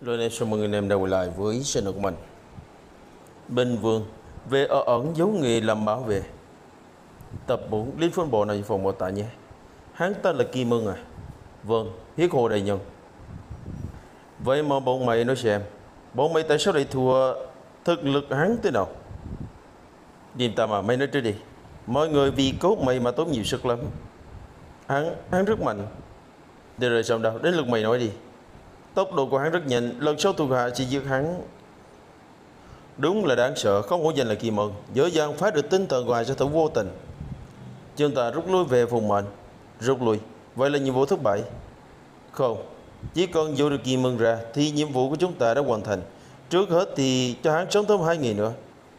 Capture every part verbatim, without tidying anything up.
Lên em chào mừng anh em đã quay lại với channel của mình. Bên Vương về ở ẩn giấu nghề làm bảo vệ. Tập bốn Liên Phân Bộ này phòng mô tả nhé. Hắn ta là Kim Ưng à? Vâng, Hiết Hồ Đại Nhân. Vậy mà bọn mày nói xem, bọn mày tại sao lại thua thực lực hắn thế nào? Điềm ta mà mày nói trước đi. Mọi người vì cốt mày mà tốn nhiều sức lắm. Hắn, hắn rất mạnh. Được rồi xong đâu, đến lượt mày nói đi. Tốc độ của hắn rất nhanh, lần sau thuộc hạ chỉ giết hắn. Đúng là đáng sợ, không hổ danh là Kim Ưng, dễ dàng phá được tinh thần của hai sát thủ vô tình. Chúng ta rút lui về vùng mệnh. Rút lui, vậy là nhiệm vụ thất bại? Không, chỉ cần dụ được Kim Ưng ra thì nhiệm vụ của chúng ta đã hoàn thành. Trước hết thì cho hắn sống thêm hai ngày nữa.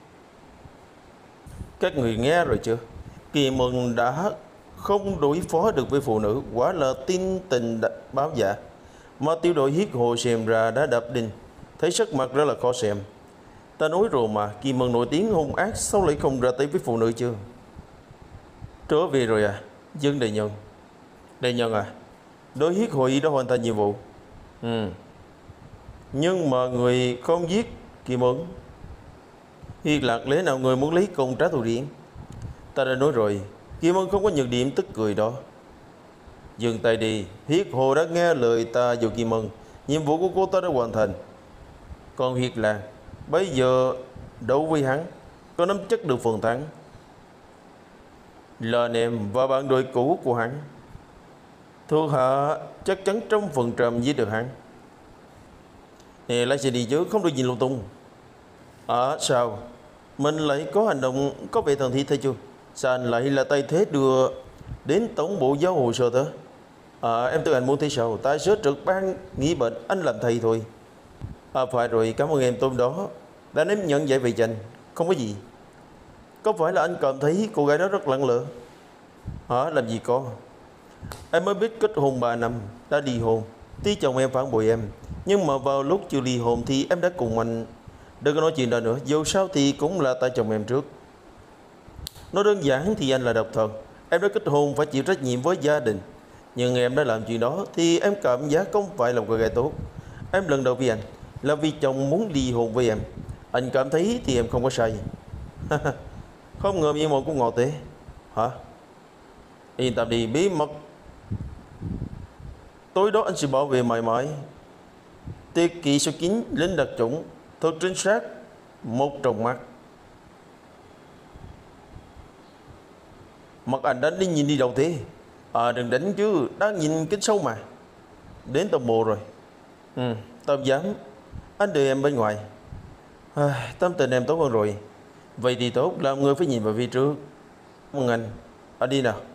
Các người nghe rồi chưa? Kim Ưng đã không đối phó được với phụ nữ, quả là tin tình báo giả. Mà tiểu đội Hiết Hồ xem ra đã đập đinh, thấy sắc mặt rất là khó xem. Ta nói rồi mà, Kim Ưng nổi tiếng hung ác, sao lại không ra tay với phụ nữ chưa? Trở về rồi à? Dân đại nhân. Đại nhân à, đội Hiết Hội đã hoàn thành nhiệm vụ. Ừ. Nhưng mà người không giết Kim Ưng. Hiết Lạc lẽ nào người muốn lấy công trả thù riêng? Ta đã nói rồi, Kim Ưng không có nhược điểm tức cười đó. Dừng tay đi, Hiết Hồ đã nghe lời ta dù Kim Ưng, nhiệm vụ của cô ta đã hoàn thành. Còn Hiết Lạc, bây giờ đấu với hắn, có nắm chắc được phần thắng. Là em và bạn đội cũ của hắn, thuộc hạ chắc chắn trong phần trăm giết được hắn. Nè, lái xe đi chứ, không được nhìn lung tung. À sao? Mình lại có hành động có vẻ thần thiết thấy chưa? Sao anh lại là tay thế đưa đến tổng bộ giáo hồ sơ thế? À, em tưởng anh muốn thế sao? Tại sớ trực ban nghỉ bệnh, anh làm thầy thôi. À phải rồi, cảm ơn em tôm đó đã nếm nhận giải về dành. Không có gì. Có phải là anh cảm thấy cô gái đó rất lặng lẽ? Hả? Làm gì có. Em mới biết kết hôn ba năm, đã ly hôn. Tí chồng em phản bội em, nhưng mà vào lúc chưa ly hôn thì em đã cùng anh. Đừng có nói chuyện đó nữa, dù sao thì cũng là tại chồng em trước. Nói đơn giản thì anh là độc thân. Em đã kết hôn phải chịu trách nhiệm với gia đình. Nhưng em đã làm chuyện đó thì em cảm giác không phải là một cô gái tốt. Em lần đầu với anh là vì chồng muốn ly hôn với em. Anh cảm thấy thì em không có sai. Không ngờ như một cũng ngọt thế. Hả? Yên tâm đi, bí mật tối đó anh sẽ bảo vệ mãi mãi. Tiết kỵ số chín lính đặc chủng, thật chính xác, một trong mắt. Mặt anh đánh đi nhìn đi đâu thế? À đừng đánh chứ, đang nhìn kính sâu mà. Đến tổng bộ rồi. Ừ, tao dám. Anh đợi em bên ngoài. À, tâm tình em tốt hơn rồi. Vậy thì tốt, làm người phải nhìn vào phía trước. Cảm ơn anh. À đi nào.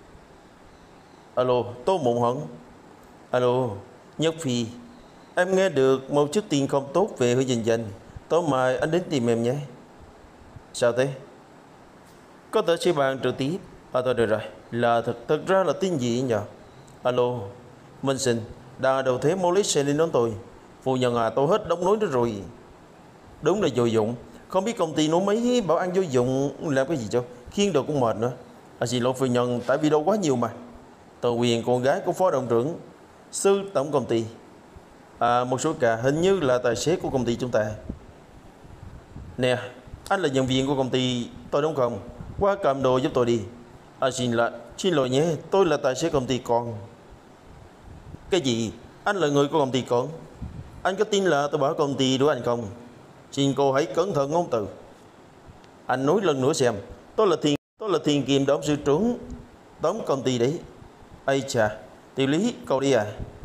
Alo, Tô Mộng Hận. Alo, Nhất Phi. Em nghe được một chút tin không tốt về Hứa Dình Dành. Tối mai anh đến tìm em nhé. Sao thế? Có thể sẽ bàn trực tiếp. À thôi được rồi. Là thật, thật ra là tin gì nhờ? Alo, Minh Sinh. Đà đầu thế Molly sẽ lên đón tôi. Phu nhân à, tôi hết đóng nối nữa rồi. Đúng là vô dụng. Không biết công ty nói mấy bảo ăn vô dụng làm cái gì cho khiến đồ cũng mệt nữa. À xin lỗi phu nhân, tại vì đâu quá nhiều mà. Tôi quyền con gái của phó đồng trưởng sư tổng công ty. À một số cả hình như là tài xế của công ty chúng ta. Nè, anh là nhân viên của công ty tôi đúng không? Qua cầm đồ giúp tôi đi. À xin lỗi, xin lỗi nhé, tôi là tài xế công ty con. Cái gì? Anh là người của công ty con? Anh có tin là tôi bảo công ty đuổi anh không? Xin cô hãy cẩn thận ngôn từ. Anh nói lần nữa xem. Tôi là thiên Tôi là thiên kim tổng sư trưởng tổng công ty đấy. Ây chà, Tiểu Lý, cậu đi à?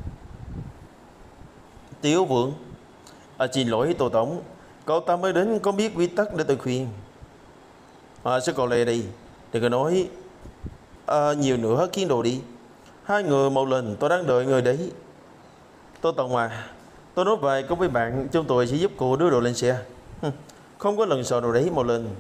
Tiểu Vượng. À xin lỗi Tô Tổng, cậu ta mới đến có biết quy tắc để tôi khuyên. À sao cậu lại đây? Đừng có nói à, nhiều nữa khiến đồ đi. Hai người một lần, tôi đang đợi người đấy. Tô Tổng à, tôi nói vài câu với bạn, chúng tôi sẽ giúp cô đưa đồ lên xe. Không có lần sau đâu đấy một lần.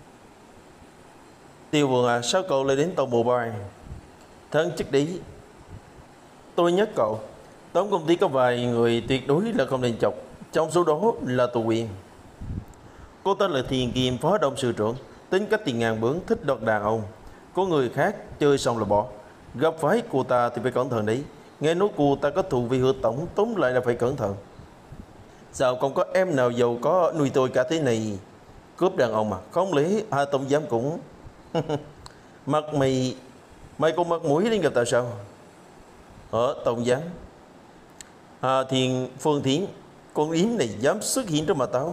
Tiêu Vượng à, sao cậu lại đến tàu bộ bài? Thân chức đấy. Tôi nhắc cậu, tổng công ty có vài người tuyệt đối là không nên chọc, trong số đó là tù quyền. Cô ta là Thiền Kim, phó đồng sự trưởng, tính cách thì ngàn bướng, thích đoạt đàn ông. Có người khác chơi xong là bỏ. Gặp phải cô ta thì phải cẩn thận đấy. Nghe nói cô ta có thù vì Hứa tổng, tóm lại là phải cẩn thận. Sao không có em nào giàu có nuôi tôi cả thế này? Cướp đàn ông mà, không lẽ Hà Tổng Giám cũng... Mặt mày... Mày còn mặt mũi đến gặp tao sao? Ở Tổng Giám. Hà Thiền Phương Thiến, con yếm này dám xuất hiện trước mặt tao?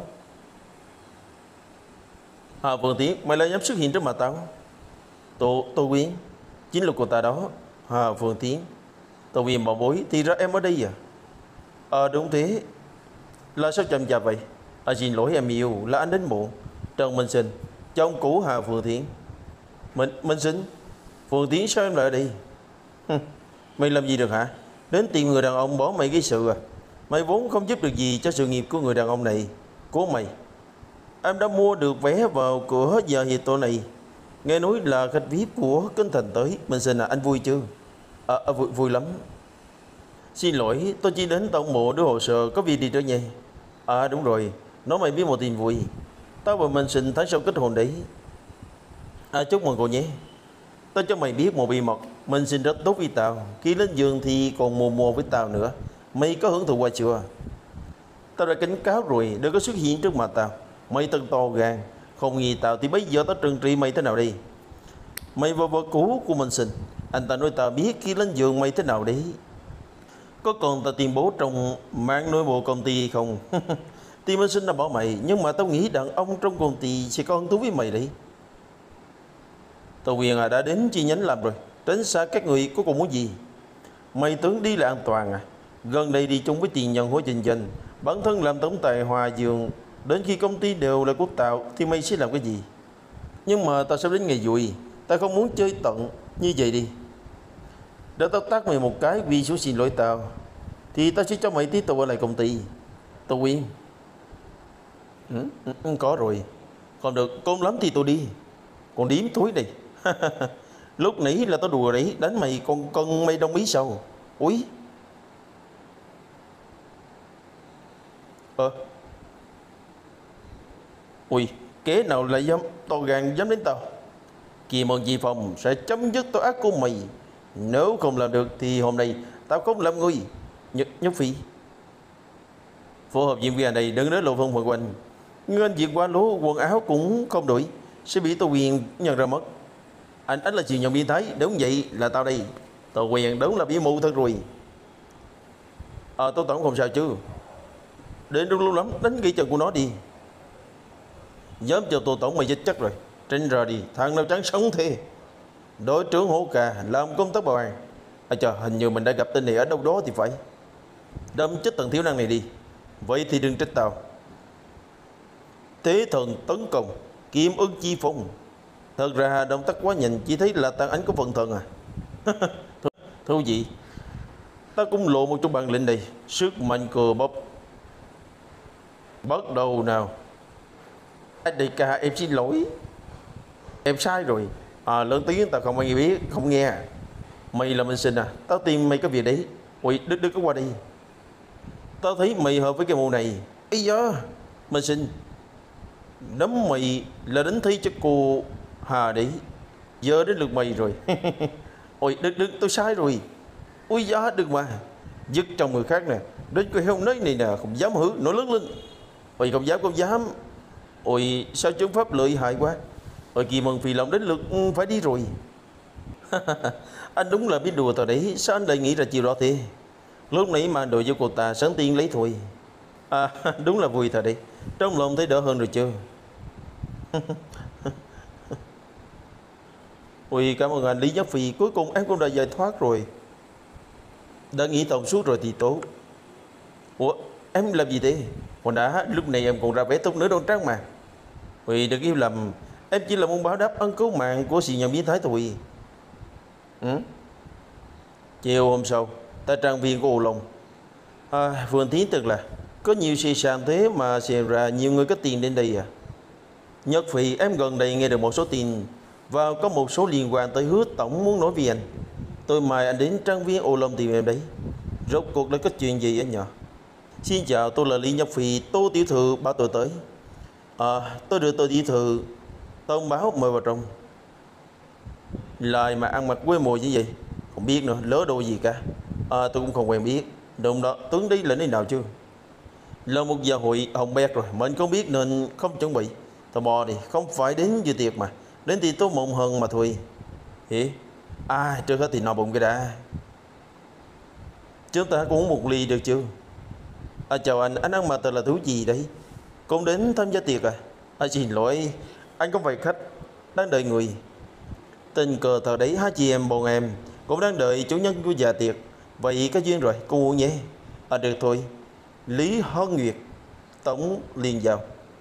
Hà Phương Thiến, mày lại dám xuất hiện trước mặt tao? Tô, Tô Quyến, chính là cô ta đó. Hà Phương Thiến. Tô Quyến bảo bối, thì ra em ở đây à? Ờ đúng thế. Là sao chậm chạp vậy? À, xin lỗi em yêu, là anh đến muộn. Trần Minh Sinh, chồng cũ Hà Phương Thiến. Minh, Minh Sinh, Phương Thiến sao em lại ở đây? Mày làm gì được hả? Đến tìm người đàn ông bỏ mày cái sự à? Mày vốn không giúp được gì cho sự nghiệp của người đàn ông này. Của mày. Em đã mua được vé vào cửa giờ hiệp tổ này. Nghe nói là khách vi ai pi của Kinh Thành tới. Minh Sinh à, anh vui chưa? À, à vui, vui lắm. Xin lỗi, tôi chỉ đến tổng bộ đưa hồ sơ, có việc đi trở về. À đúng rồi, nói mày biết một tin vui. Tao và Minh Sinh tháng sau kết hôn đấy. À chúc mừng cô nhé. Tao cho mày biết một bí mật. Minh Sinh rất tốt với tao. Khi lên giường thì còn mồ mồ với tao nữa. Mày có hưởng thụ qua chưa? Tao đã cảnh cáo rồi, đừng có xuất hiện trước mặt tao. Mày thật to gan. Không nghi tao thì bây giờ tao trừng trị mày thế nào đi? Mày và vợ cũ của Minh Sinh, anh ta nói tao biết khi lên giường mày thế nào đấy. Có còn tao tuyên bố trong mạng nội bộ công ty hay không? Thì Minh Sinh đã bỏ mày. Nhưng mà tao nghĩ đàn ông trong công ty sẽ có hứng thú với mày đấy. Tao Quyền à, đã đến chi nhánh làm rồi. Tránh xa các người có còn muốn gì? Mày tưởng đi là an toàn à? Gần đây đi chung với tiền nhân hối kinh doanh, bản thân làm tổng tài Hòa Dường. Đến khi công ty đều là của tao thì mày sẽ làm cái gì? Nhưng mà tao sắp đến ngày vui. Tao không muốn chơi tận như vậy đi. Để tao tát mày một cái vì số xin lỗi tao, thì tao sẽ cho mày tiếp tục ở lại công ty. Tao Quyên. Ừ, ừ, ừ, có rồi. Còn được, côn lắm thì tôi đi. Còn điếm thúi này. Lúc nãy là tao đùa đấy. Đánh mày con con mày đồng ý sao? Úi. Ờ Ui, kế nào lại dám to gan dám đến tao? Kỳ mong Di Phong sẽ chấm dứt tội ác của mày. Nếu không làm được thì hôm nay tao không làm ngươi. Nhất Nhất Phi, phù hợp diễn viên này đừng nói lộ phong mọi quanh. Nên việc qua lố quần áo cũng không đổi, sẽ bị Tô Quyền nhận ra mất. Anh ấy là chuyện nhận biến thái. Đúng vậy, là tao đây. Tô Quyền đúng là bị mù thật rồi. Ờ à, Tô Tổng không sao chứ? Đến đúng lúc lắm, đánh gãy chân của nó đi. Dám cho Tô Tổng mày chết chắc rồi. Tránh ra đi, thằng nào trắng sống thế. Đội trưởng Hổ Cà làm công tác bảo an. À trời, hình như mình đã gặp tên này ở đâu đó thì phải. Đâm chết thằng thiếu năng này đi. Vậy thì đừng trách tao. Thế thần tấn công, Kim Ưng Chi Phong. Thật ra động tác quá nhanh, chỉ thấy là tàn ảnh của phần thần à. Thú vị. Ta cũng lộ một chút bản lĩnh đây. Sức mạnh cờ bóp. Bắt đầu nào. Đại ca, em xin lỗi. Em sai rồi. À lớn tiếng tao không ai biết, không nghe. Mày là Minh Sinh à? Tao tìm mày có việc đấy. Ui, đứt đứt có qua đây. Tao thấy mày hợp với cái môn này. Ý da, Minh Sinh, nắm mày là đánh thi cho cô Hà đấy. Giờ đến lượt mày rồi. Ôi đừng đừng tôi sai rồi. Ui da, đừng mà. Dứt trong người khác nè. Đến cái heo nấy này nè, không dám hử, nổi lớn lên. Ôi không dám, không dám. Ôi sao chứng pháp lợi hại quá. Ôi Kỳ Mần Phi lòng đến lượt phải đi rồi. Anh đúng là biết đùa tao đấy. Sao anh lại nghĩ ra chiều đó thế? Lúc nãy mà đội với cô ta sáng tiên lấy thôi. À đúng là vui thật đấy. Trong lòng thấy đỡ hơn rồi chưa? Ôi cảm ơn anh Lý Nhất Phi. Cuối cùng em cũng đã giải thoát rồi. Đã nghĩ tổng suốt rồi thì tốt. Ủa em làm gì thế? Hồi đã lúc này em còn ra vẻ tốt nữa đâu trắng mà. Ôi đừng yêu lầm. Em chỉ là muốn báo đáp ân cứu mạng của sĩ nhân biến thái thôi. Ừ? Chiều hôm sau, tại trang viên của Ô Long. À, Phương Thiến tức là có nhiều xe sàn thế mà xem ra nhiều người có tiền đến đây à? Nhất Phi, em gần đây nghe được một số tin và có một số liên quan tới Hứa Tổng muốn nói với anh. Tôi mời anh đến trang viên Ô Long tìm em đấy. Rốt cuộc đã có chuyện gì anh nhỉ? Xin chào, tôi là Lý Nhất Phi. Tô tiểu thư bảo tôi tới. À, tôi được Tô tiểu thư thông báo mời vào trong. Lời mà ăn mặc quê mùa như vậy không biết nữa, lỡ đồ gì cả. À, tôi cũng không quen biết. Đúng đó, Tuấn đi là nơi nào chưa? Là một giờ hội hồng bét rồi, mình không biết nên không chuẩn bị. Tò mò đi, không phải đến dự tiệc mà, đến thì tốt mộng hơn mà thôi. Hỉ? À, trước hết thì no bụng cái đã. Chúng ta cũng uống một ly được chưa? À, chào anh, anh ăn mà tên là thú gì đấy? Cũng đến tham gia tiệc à? À, xin lỗi, anh không phải khách, đang đợi người. Tình cờ thật đấy, hai chị em bọn em cũng đang đợi chủ nhân của nhà tiệc. Vậy có duyên rồi, cùng uống nhé. À, được thôi. Lý Hân Nguyệt, Tống liền vào.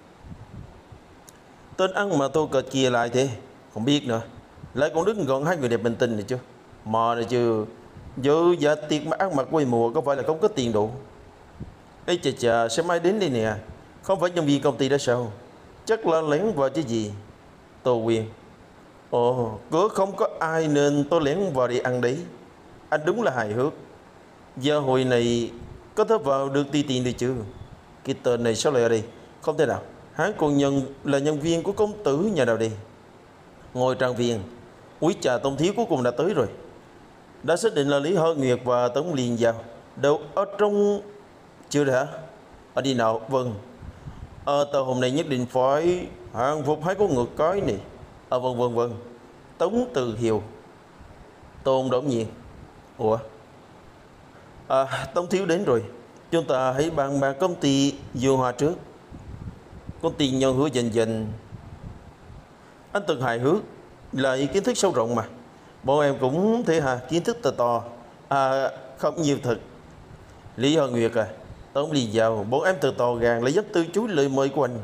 Tên ăn mà tôi cợt kia lại thế, không biết nữa. Lại còn đứng gần hai người đẹp bình tinh này chứ. Mò này chứ. Dự dạ tiệc mà ăn mặc quê mùa có phải là không có tiền đủ. Ê chà chà, sao mai đến đây nè? Không phải nhân viên công ty đó sao? Chắc là lén vào chứ gì. Tô Quyền. Ồ, cứ không có ai nên tôi lén vào đi ăn đấy. Anh đúng là hài hước. Giờ hồi này có thể vào được ti tiền được chứ? Cái tên này sao lại ở đây? Không thể nào. Hắn còn nhân là nhân viên của công tử nhà nào đi? Ngồi trang viên. Úi trà Tông Thiếu cuối cùng đã tới rồi. Đã xác định là Lý Hơ Nguyệt và Tống Liên vào. Đâu ở trong... Chưa đã? Ở đi nào? Vâng. Ờ, tờ hôm nay nhất định phải hàng phục hai con ngược cái này. Ờ, vâng vâng vâng. Tống Từ Hiều. Tôn Đỗng Nhiên. Ủa? À, Tống Thiếu đến rồi. Chúng ta hãy bàn bạc công ty Dương Hoa trước. Công ty nhân hứa dần dần. Anh từng hài hước, lại kiến thức sâu rộng mà. Bọn em cũng thế hà, kiến thức to to. À, không nhiều thật. Lý Hân Nguyệt à, Tống Liên vào, bọn em từ to gàng lại dắt từ chối lời mời của anh.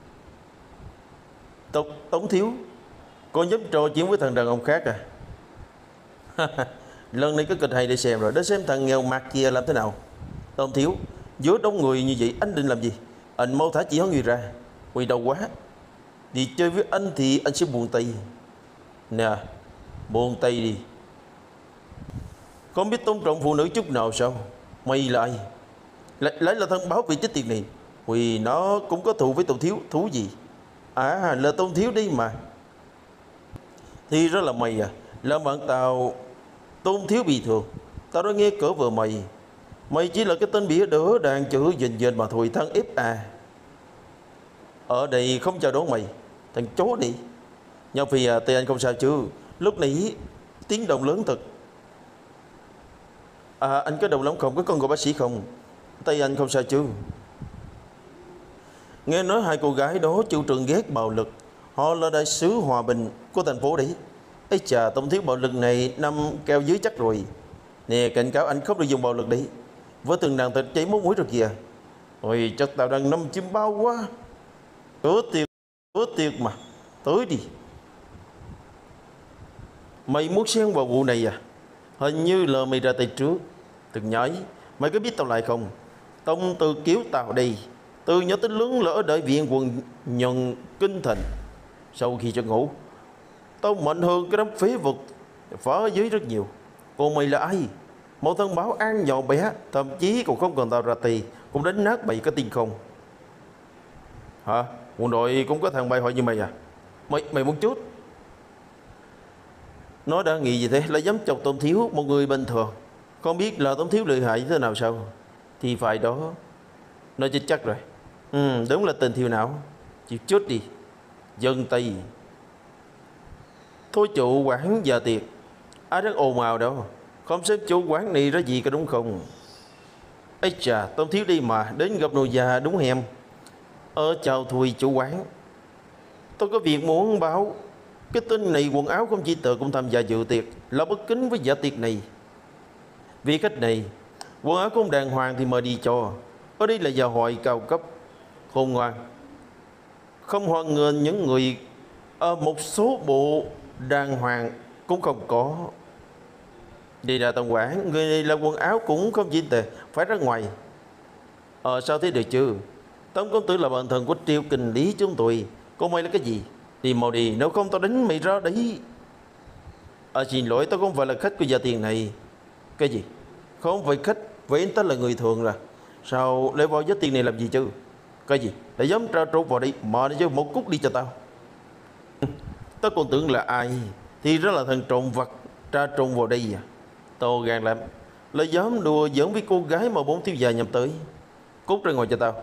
Tống, Tống Thiếu, con dám trò chuyện với thằng đàn ông khác à? Lần này có kịch hay để xem rồi, để xem thằng nghèo mặt kia làm thế nào. Tống Thiếu, giữa đông người như vậy anh định làm gì? Anh mau thả chị Hân Nguyệt ra. Ui đau quá. Đi chơi với anh thì anh sẽ buông tay. Nè, buông tay đi. Không biết tôn trọng phụ nữ chút nào sao? Mày là ai? Lại, lại là thân báo vị chết tiệt này. Vì nó cũng có thù với Tôn Thiếu. Thú gì? À, là Tôn Thiếu đi mà. Thì đó là mày à? Là bạn tao Tôn Thiếu bị thường. Tao đã nghe cỡ vợ mày. Mày chỉ là cái tên bỉa đỡ đàn chữ dình dình mà thôi, thằng ép à. Ở đây không chào đón mày. Thằng chó đi. Nhau Phi à, tay anh không sao chứ? Lúc nãy tiếng động lớn thật. À, anh có đồng lắm không? Có con gọi bác sĩ không? Tay anh không sao chứ? Nghe nói hai cô gái đó chủ trương ghét bạo lực. Họ là đại sứ hòa bình của thành phố đấy. Ây chà, Tông Thiếu bạo lực này nằm keo dưới chắc rồi. Nè, cảnh cáo anh không được dùng bạo lực đấy. Với từng đàn thịt cháy máu mũi rồi kìa. Ôi, chắc tao đang nằm chim bao quá. Cửa tiệc, cửa tiệc mà. Tới đi. Mày muốn xen vào vụ này à? Hình như là mày ra tay trước. Đừng nhảy. Mày có biết tao lại không? Tông Từ cứu tao đây. Từ nhỏ tới lớn lỡ đợi viện quần nhận kinh thành. Sau khi cho ngủ, tao mạnh hơn cái đám phế vật phá ở dưới rất nhiều. Còn mày là ai? Một thân báo ăn nhỏ bé, thậm chí còn không cần tao ra tay cũng đánh nát bậy cái tin không. Hả? Quân đội cũng có thằng bày hỏi như mày à? Mày mày muốn chút? Nó đã nghĩ gì thế? Là dám chọc Tôn Thiếu, một người bình thường. Không biết là Tôn Thiếu lợi hại thế nào sao? Thì phải đó. Nó chết chắc rồi. Ừ, đúng là tình thiêu não. Chịu chút đi. Dân Tây. Thôi chủ quán giờ tiệc. Ai rất ồn ào đâu. Không xếp chủ quán này ra gì có đúng không? Ây chà, Tôn Thiếu đi mà. Đến gặp nội già đúng em. Ờ chào Thùy chủ quán. Tôi có việc muốn báo. Cái tên này quần áo không chỉ tờ cũng tham gia dự tiệc. Là bất kính với dạ tiệc này. Vì khách này quần áo không đàng hoàng thì mời đi cho. Ở đây là giờ hội cao cấp. Khôn ngoan. Không hoan nghênh những người ở một số bộ đàng hoàng cũng không có. Đi ra tổng quản. Người này là quần áo cũng không chỉ tệ. Phải ra ngoài. Ờ sao thế được chứ? Tống công tử là bạn thân của Triều Kinh Lý chúng tôi. Còn mày là cái gì? Đi mau đi, nếu không tao đánh mày ra đấy. À xin lỗi, tao không phải là khách của gia tiền này. Cái gì? Không phải khách. Vậy anh ta là người thường rồi. Sao lại vào giá tiền này làm gì chứ? Cái gì? Để dám tra trộn vào đây. Mà đi cho một cút đi cho tao. Tao còn tưởng là ai. Thì đó là thằng trộm vặt tra trộn vào đây à? Tao gan lắm. Là dám đùa giỡn với cô gái mà bốn thiếu gia nhầm tới. Cút ra ngoài cho tao.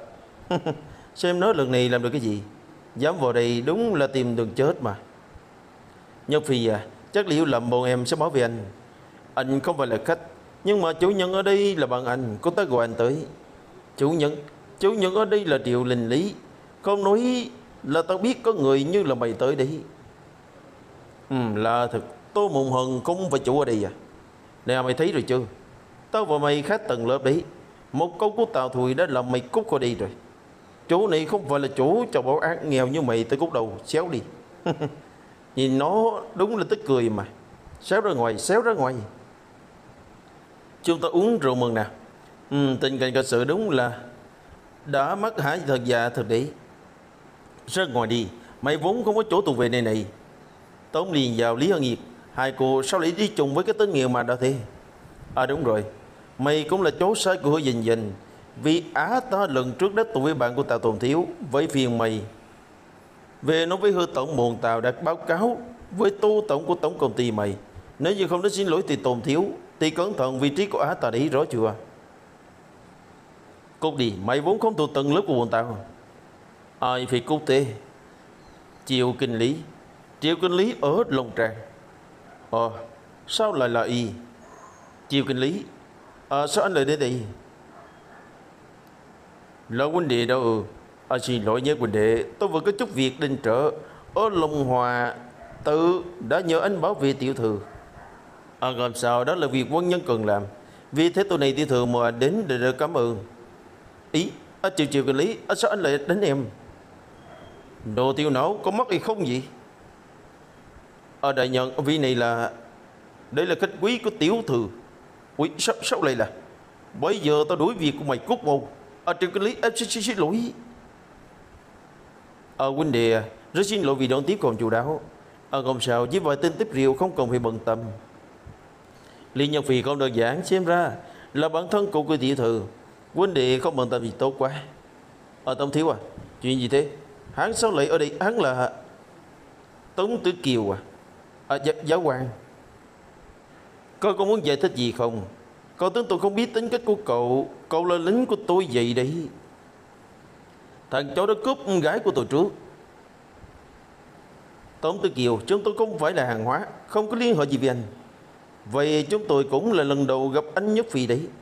Xem nó lần này làm được cái gì. Dám vào đây đúng là tìm đường chết mà. Nhật Phi à, chắc là hiểu lầm bọn em sẽ bảo vệ anh. Anh không phải là khách, nhưng mà chủ nhân ở đây là bạn anh, có tới gọi anh tới. Chủ nhân, chủ nhân ở đây là Triệu Linh Lý. Không nói là tao biết có người như là mày tới đấy. Ừ, là thật. Tô Mộng Hần không phải chủ ở đây à? Nè mày thấy rồi chưa? Tao và mày khác tầng lớp đấy. Một câu của Tào Thùy đã làm mày cút khỏi đi rồi. Chủ này không phải là chủ cho bảo án nghèo như mày tới cút đầu. Xéo đi. Nhìn nó đúng là tức cười mà. Xéo ra ngoài, xéo ra ngoài. Chúng ta uống rượu mừng nào. Ừ, tình cảnh thật sự đúng là đã mất hại thật già thật đấy. Ra ngoài đi, mày vốn không có chỗ tù về này này. Tống liền vào Lý Hân Nhiệt. Hai cô sao lại đi chung với cái tên nghèo mà đã thế? À đúng rồi, mày cũng là cháu sai của Hứa Dình Dình. Vì á ta lần trước đã tụ với bạn của Tào Tồn Thiếu. Với phiền mày về nói với Hứa tổng buồn Tào đặt báo cáo với Tô tổng của tổng công ty mày. Nếu như không đến xin lỗi thì Tồn Thiếu thì cẩn thận vị trí của á ta đấy, rõ chưa? Cút đi, mày vốn không thuộc tầng lớp của bọn tao. Ai phải cút thế? Triệu Kinh Lý. Triệu Kinh Lý ở Long Trang. Ờ, sao lại là y? Triệu Kinh Lý. Ờ, sao anh lại đến đây? Là huynh đệ đâu ừ. À, xin lỗi nhé huynh đệ, tôi vừa có chút việc đình trợ ở Long Hòa, tự đã nhờ anh bảo vệ tiểu thư. À làm sao, đó là việc quân nhân cần làm. Vì thế tôi này tiểu thư mà đến để được cảm ơn. Ý, à, Triệu Triệu Kinh Lý, à, sao anh lại đến em? Đồ tiêu não, có mất hay không vậy? À, đại nhân, vị này là... Đây là khách quý của tiểu thư. Ui, sao, sao lại là... Bây giờ tao đuổi việc của mày cút một. À, Triệu Kinh Lý, em xin, xin, xin lỗi. À, huynh đệ, rất xin lỗi vì đón tiếp còn chu đáo. À, không sao, với vài tin tiếp rượu không cần phải bận tâm. Lý Nhân Phi không đơn giản, xem ra là bản thân của cô tiểu thư. Huynh đệ không bận tâm gì tốt quá. À, Tống Thiếu à, chuyện gì thế? Hắn sao lại ở đây? Hắn là Tống Tử Kiều à? À, dạ, giáo quan. Cậu có muốn giải thích gì không? Cậu tưởng tôi không biết tính cách của cậu. Cậu là lính của tôi vậy đấy. Thằng cháu đã cướp gái của tôi trước. Tống Tử Kiều, chúng tôi không phải là hàng hóa, không có liên hệ gì với anh. Vậy chúng tôi cũng là lần đầu gặp anh Nhất Phi đấy.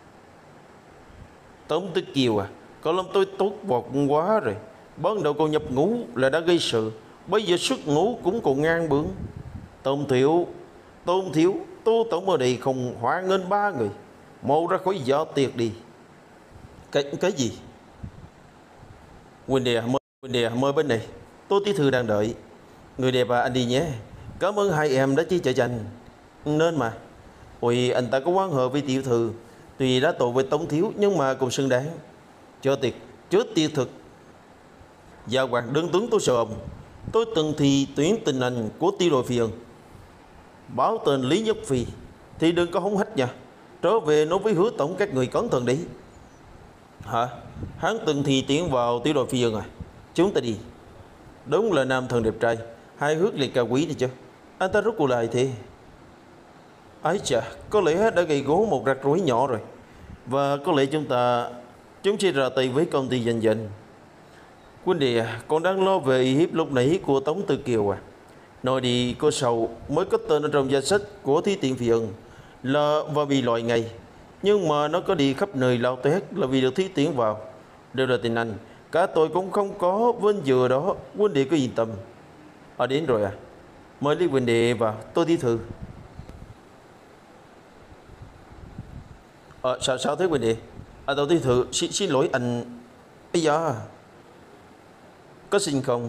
Tống Tử Kiều à, cậu làm tôi tốt bọt quá rồi. Ban đầu cậu nhập ngũ là đã gây sự, bây giờ xuất ngũ cũng còn ngang bướng. Tôn Thiếu, Tôn Thiếu, Tô tổng ở đây không hoan nghênh ba người. Mau ra khỏi gió tiệc đi. Cái cái gì? Huynh đệ mời, huynh đệ mời bên này. Tô tiểu thư đang đợi. Người đẹp à, anh đi nhé. Cảm ơn hai em đã chi trợ cho anh. Nên mà. Ôi, anh ta có quan hệ với tiểu thư. Tuy đã tội với Tống Thiếu nhưng mà cũng xứng đáng. Cho tiệc, trước tiệc thực. Dạ hoàng đơn tướng tôi sợ ông. Tôi từng thì tuyển tình anh của tiêu đội phiền. Báo tên Lý Nhất Phi thì đừng có hống hách nha. Trở về nói với Hứa tổng các người cẩn thận đi. Hả? Hắn từng thì tiến vào tiểu đội phi dương à? Chúng ta đi. Đúng là nam thần đẹp trai, hai hước liệt cao quý đi chứ. Anh ta rút cuộc lại thế. Ái chà, có lẽ đã gây gố một rắc rối nhỏ rồi. Và có lẽ chúng ta Chúng sẽ ra tay với công ty danh danh. Huynh đệ còn đang lo về hiếp lúc nãy của Tống Tử Kiều à? Nói đi có sầu mới có tên ở trong danh sách của thí tiện phiền là và bị loại ngay. Nhưng mà nó có đi khắp nơi lao tét là vì được thí tiễn vào. Đều là tình anh. Cả tôi cũng không có vinh dự đó. Huynh đệ cứ yên tâm. À đến rồi à? Mời Lý huynh đệ vào. Tôi đi thư. À, sao sao thế huynh đệ? À tôi đi thư. Xin, xin lỗi anh. Bây giờ có xin không?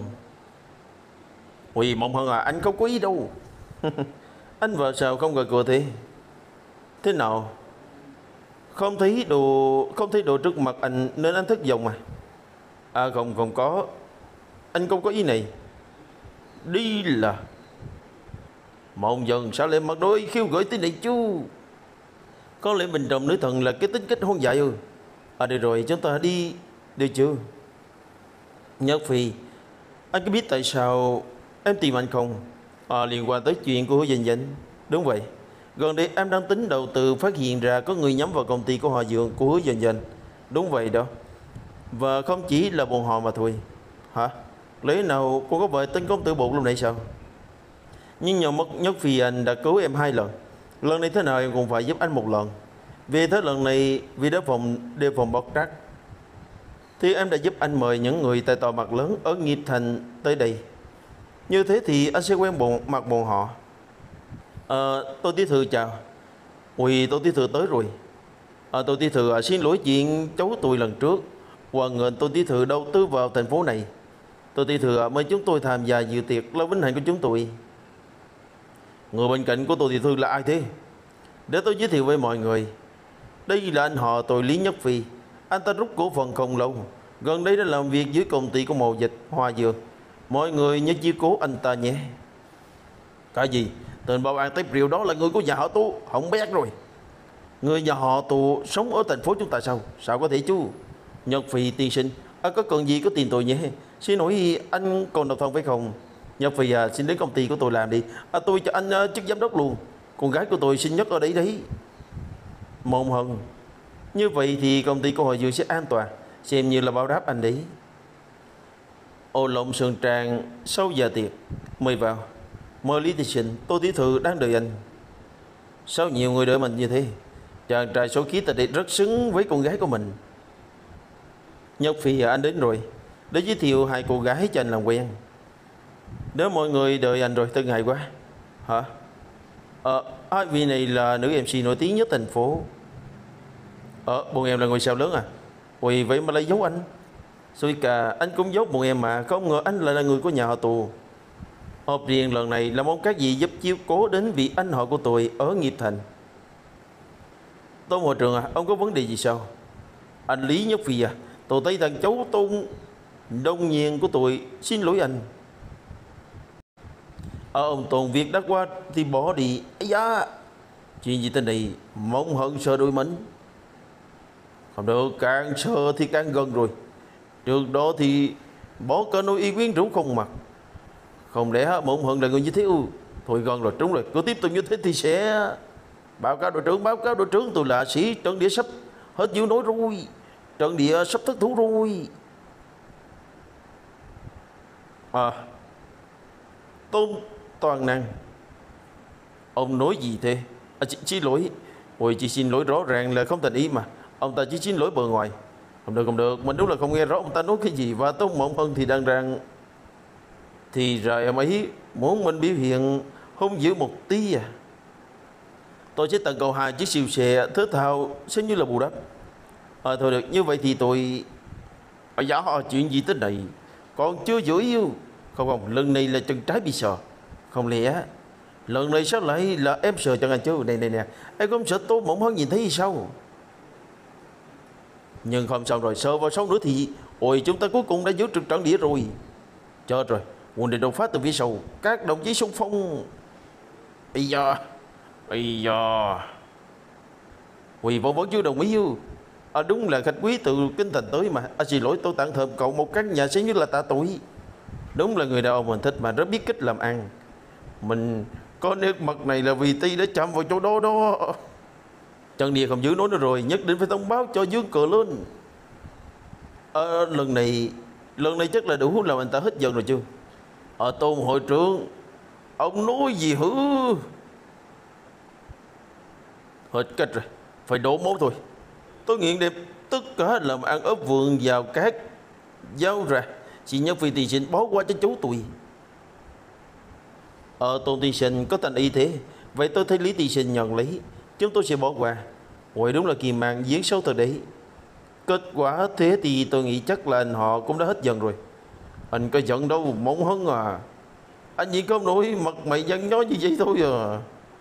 Ui Mộng Hân à, anh không có ý đâu. Anh vợ sao không gọi cửa thế? Thế nào? Không thấy đồ Không thấy đồ trước mặt anh nên anh thất vọng à? À không không có. Anh không có ý này. Đi là Mộng dần sao lại mặc đôi khiêu gợi thế này chứ? Có lẽ mình trọng nữ thần là cái tính cách hoang dại ư? À được rồi, chúng ta đi. Được chưa? Nhất Phi, anh có biết tại sao em tìm anh không? À, liên quan tới chuyện của Hứa Dình Dình. Đúng vậy. Gần đây em đang tính đầu tư phát hiện ra có người nhắm vào công ty của Hòa Dượng của Hứa Dình Dình. Đúng vậy đó. Và không chỉ là bọn họ mà thôi. Hả? Lẽ nào cô có vợ tên công tử bột lúc nãy sao? Nhưng nhờ mất nhất vì anh đã cứu em hai lần. Lần này thế nào em cũng phải giúp anh một lần. Vì thế lần này vì đề phòng đề phòng bất trắc thì em đã giúp anh mời những người tài to mặt lớn ở nghiệp thành tới đây. Như thế thì anh sẽ quen bọn, mặt bọn họ. Ờ, Tô Tí Thư chào. Ui, Tô Tí Thư tới rồi. Ờ, Tô Tí Thư à, xin lỗi chuyện cháu tôi lần trước. Hoan nghênh Tô Tí Thư đầu tư vào thành phố này. Tô Tí Thư à, mời chúng tôi tham gia dự tiệc là vinh hạnh của chúng tôi. Người bên cạnh của Tô Tí Thư là ai thế? Để tôi giới thiệu với mọi người. Đây là anh họ tôi Lý Nhất Phi. Anh ta rút cổ phần không lâu, gần đây đã làm việc dưới công ty của mậu dịch Hoa Dược. Mọi người nhớ chiếu cố anh ta nhé. Cái gì? Tên bảo an tép rượu đó là người của nhà họ Tô. Không biết rồi. Người nhà họ Tô sống ở thành phố chúng ta sao? Sao có thể chứ? Nhật Phi tiên sinh, à, có cần gì có tiền tôi nhé. Xin hỏi anh còn độc thân phải không? Nhật Phi à, xin đến công ty của tôi làm đi. À, tôi cho anh uh, chức giám đốc luôn. Con gái của tôi sinh nhất ở đấy đấy. Mộng Hân. Như vậy thì công ty của Hội Dương sẽ an toàn, xem như là báo đáp anh đấy. Ô Lộng Sơn Trang sau giờ tiệc. Mời vào. Mời Lý Thị Sinh, Tô Tí Thư đang đợi anh. Sao nhiều người đợi mình như thế? Chàng trai số khí tại đây rất xứng với con gái của mình. Nhật Phi à, anh đến rồi. Để giới thiệu hai cô gái cho anh làm quen. Nếu mọi người đợi anh rồi, thật ngại quá. Hả? Ờ, à, vị này là nữ em xê nổi tiếng nhất thành phố. Ờ, bọn em là ngôi sao lớn à? Ui, vậy mà lại giấu anh. Xui cả, anh cũng giấu bọn em mà. Không ngờ anh lại là người của nhà họ Tù. Họp riêng lần này là mong các vị giúp chiếu cố đến vị anh họ của tôi ở Nghiệp Thành. Tôn hội trưởng à, ông có vấn đề gì sao? Anh Lý Nhất Phi à, tôi thấy thằng cháu Tôn đông nhiên của tôi, xin lỗi anh. Ở ông Tôn việc đã qua thì bỏ đi. Ây da, chuyện gì tên này? Mong Hận sợ đôi mình. Không được, càng sợ thì càng gần rồi. Trước đó thì bỏ cả nỗi y quyến rũ không mặt. Không lẽ Mộng Hận là người như thế ư? Thôi gần rồi, trúng rồi. Cứ tiếp tục như thế thì sẽ báo cáo đội trưởng, báo cáo đội trưởng tôi là sĩ trận địa sắp hết dữ nói rồi. Trận địa sắp thất thủ rồi. À, Tôn Toàn Năng, ông nói gì thế? À, chị, xin lỗi. Ôi, chị xin lỗi rõ ràng là không thành ý mà. Ông ta chỉ xin lỗi bề ngoài. Không được, không được. Mình đúng là không nghe rõ ông ta nói cái gì. Và Tôn Mộng Hân thì đang rằng thì rồi em ấy muốn mình biểu hiện hung dữ một tí à. Tôi sẽ tặng cậu hai chiếc siêu xe thể thao xem như là bù đắp. À, thôi được, như vậy thì tôi à, dạ chuyện gì thế này còn chưa giữ yêu. Không không, lần này là chân trái bị sờ. Không lẽ lần này sao lại là em sờ chân anh chứ? Này này nè, em không sợ Tô Mộng Hân nhìn thấy sao? Nhưng không sao rồi, sờ vào sau nữa thì ôi, chúng ta cuối cùng đã giữ trực trận địa rồi. Chết rồi, quân địch đột phát từ phía sau. Các đồng chí xung phong. Bây giờ Bây giờ Quỳ võ vẫn chưa đồng ý yêu. À, đúng là khách quý từ Kinh Thành tới mà. À, xin lỗi, tôi tặng thơm cậu một căn nhà sẽ như là tạ tuổi. Đúng là người đàn ông mình thích mà rất biết cách làm ăn. Mình có nét mặt này là vì Ti đã chạm vào chỗ đó đó. Trần Địa không giữ nói nữa rồi, nhất định phải thông báo cho Dương cờ lên. À, lần này Lần này chắc là đủ làm anh ta hết giận rồi chưa? Ở Tôn hội trưởng, ông nói gì hử? Hết cách rồi, phải đổ máu thôi. Tôi nghiện đẹp tất cả làm ăn ấp vườn vào cát giao ra. Chị Nhất Phi tiên sinh bó qua cho chú tôi. Ờ, Tôn tiên sinh có thành y thế. Vậy tôi thấy Lý tiên sinh nhận lấy, chúng tôi sẽ bỏ qua. Ôi, đúng là kỳ màn diễn sâu thật đấy. Kết quả thế thì tôi nghĩ chắc là anh họ cũng đã hết giận rồi. Anh có giận đâu Mộng Hân à. Anh chỉ không nổi mặt mày nhăn nhó như vậy thôi à.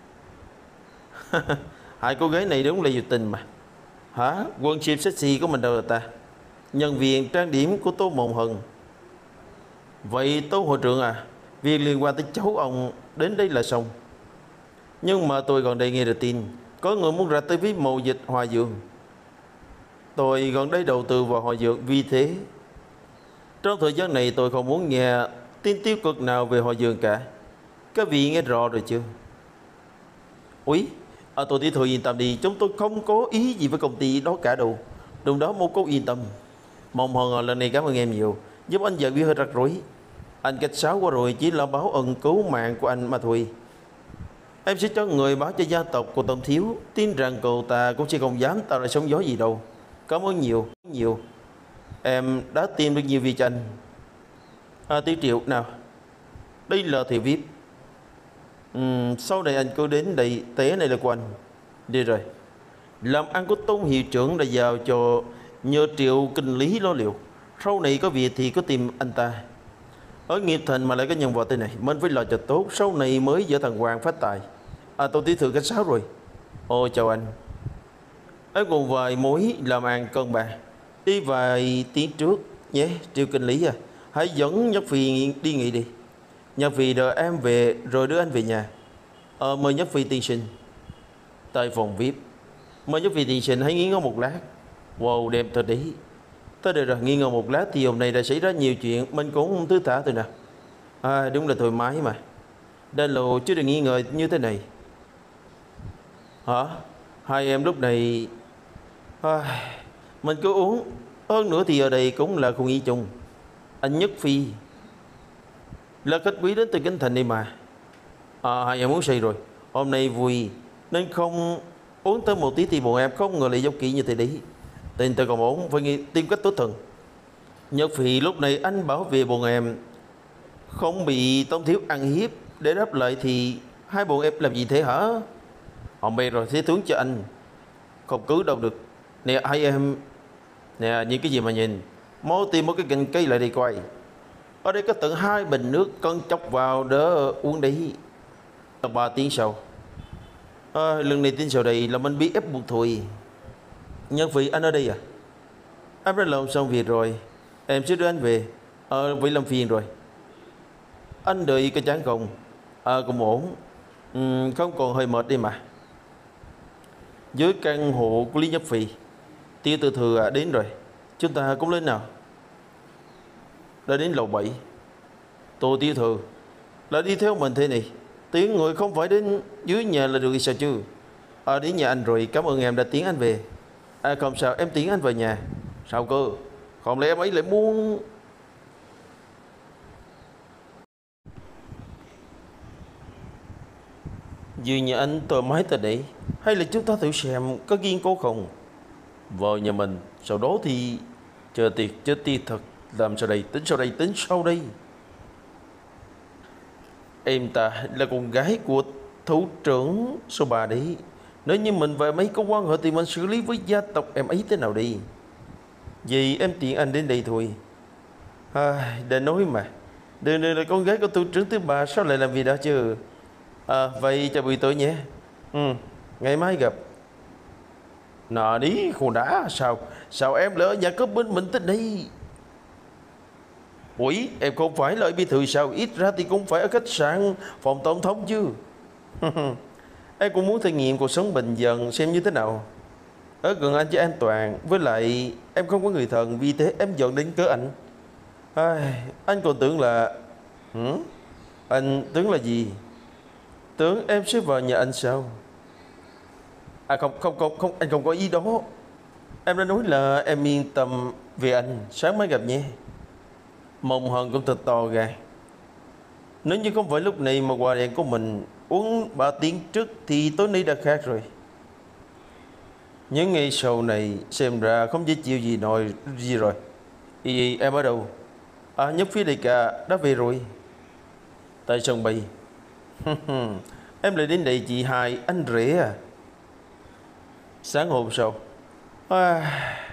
Hai cô gái này đúng là nhiệt tình mà. Hả? Quân ship sexy của mình đâu rồi ta? Nhân viên trang điểm của Tô Mộng Hân. Vậy Tô hội trưởng à, việc liên quan tới cháu ông đến đây là xong. Nhưng mà tôi gần đây nghe được tin có người muốn ra tới với mậu dịch Hòa Dược. Tôi gần đây đầu tư vào Hòa Dược, vì thế trong thời gian này tôi không muốn nghe tin tiêu cực nào về Hòa Dược cả. Các vị nghe rõ rồi chưa? Úi, à, tôi Tí Thư yên tâm đi, chúng tôi không có ý gì với công ty đó cả đâu. Đúng đó, một câu yên tâm. Mong Hân lần này cảm ơn em nhiều, giúp anh giải quyết hơi rắc rối. Anh cách sáo quá rồi, chỉ là báo ân cứu mạng của anh mà thôi. Em sẽ cho người báo cho gia tộc của Tôn Thiếu, tin rằng cậu ta cũng sẽ không dám tạo ra sóng gió gì đâu. Cảm ơn nhiều, nhiều. Em đã tìm được nhiều việc cho anh. À, Tiêu Triệu nào, đây là thẻ víp. uhm, Sau này anh cứ đến đây, té này là của anh. Đi rồi. Làm ăn của Tôn hiệu trưởng đã giao cho nhờ Triệu kinh lý lo liệu. Sau này có việc thì có tìm anh ta. Ở nghiệp thành mà lại có nhân vật thế này, mình phải lo cho tốt, sau này mới dở thằng Hoàng phát tài. À, tôi tí thử cách sáu rồi. Ồ, chào anh. Em còn vài mối làm ăn cân bạc. Đi vài tiếng trước nhé, Triệu kinh lý à. Hãy dẫn Nhất Phi đi nghỉ đi. Nhất Phi đợi em về rồi đưa anh về nhà. Ờ, mời Nhất Phi tiên sinh. Tại phòng víp. Mời Nhất Phi tiên sinh hãy nghỉ ngơi một lát. Wow, đẹp thật đấy. Tới đây rồi, nghỉ ngơi một lát thì hôm nay đã xảy ra nhiều chuyện, mình cũng không thứ thả thôi nè. À, đúng là thoải mái mà. Đã lâu chứ đừng nghỉ ngơi như thế này. Hả? Hai em lúc này à, mình cứ uống. Hơn nữa thì ở đây cũng là khu nghỉ chung. Anh Nhất Phi là khách quý đến từ Kinh Thành đây mà. À, hai em uống say rồi. Hôm nay vui nên không uống tới một tí thì bọn em không ngờ lại dốc kỹ như thế đấy. Tình tôi còn ổn, phải nghĩ tìm cách tốt thần. Nhất Phi lúc này anh bảo vệ bọn em không bị Tôn Thiếu ăn hiếp. Để đáp lại thì hai bọn em làm gì thế hả? Họ mê rồi, thế tướng cho anh không cứu đâu được. Nè hai em. Nè, những cái gì mà nhìn. Mau tìm một cái cành cây lại đi coi. Ở đây có tận hai bình nước cân chọc vào đỡ uống đấy. Ba tiếng sau. À, lần này tin sau đây là mình bị ép buộc thôi. Nhân Phi, anh ở đây à? Anh đã làm xong việc rồi, em sẽ đưa anh về. Ờ, vậy làm phiền rồi. Anh đợi cái chán không? Ờ, à, cũng ổn. uhm, Không còn hơi mệt đi mà. Dưới căn hộ của Lý Nhất Phi, Tiêu Từ Thừa đến rồi. Chúng ta cũng lên nào. Đã đến lầu bảy. Tô Tiêu Thừa lại đi theo mình thế này. Tiếng người không phải đến dưới nhà là được sao chứ? À, đến nhà anh rồi, cảm ơn em đã tiến anh về. À, không sao, em tiến anh về nhà. Sao cơ? Không lẽ em ấy lại muốn... Dưới nhà anh thoải mái tại đấy. Hay là chúng ta thử xem có kiên cố không? Vào nhà mình, sau đó thì chờ tiệc chết tiệt thật. Làm sau đây, tính sau đây, tính sau đây. Em ta là con gái của thủ trưởng số ba đấy. Nếu như mình và em ấy có quan hệ thì mình xử lý với gia tộc em ấy thế nào đi. Vì em tiện anh đến đây thôi. À, để nói mà. Đừng đừng là con gái của thủ trưởng thứ ba, sao lại làm gì đó chứ? À, vậy chào buổi tối nhé. Ừ, ngày mai gặp. Nọ đi, khổ đã. Sao Sao em lỡ nhà có bên mình tới đây? Ủi, em không phải là ở biệt thự sao? Ít ra thì cũng phải ở khách sạn phòng tổng thống chứ. Em cũng muốn thử nghiệm cuộc sống bình dân xem như thế nào. Ở gần anh cho an toàn. Với lại em không có người thân, vì thế em dọn đến cớ anh. Ai, anh còn tưởng là... Hử? Anh tưởng là gì? Tưởng em sẽ vào nhà anh sao? À không, không, không, không, anh không có ý đó. Em đã nói là em yên tâm về anh, sáng mai gặp nhé. Mộng Hân cũng thật to gan. Nếu như không phải lúc này mà quà đèn của mình uống ba tiếng trước thì tối nay đã khác rồi. Những ngày sau này xem ra không dễ chịu gì nổi gì rồi. Ý, em ở đâu? À, Nhất Phía đại ca đã về rồi. Tại sân bay. Em lại đến đây chị hai anh rể à? Sáng hôm sau. À...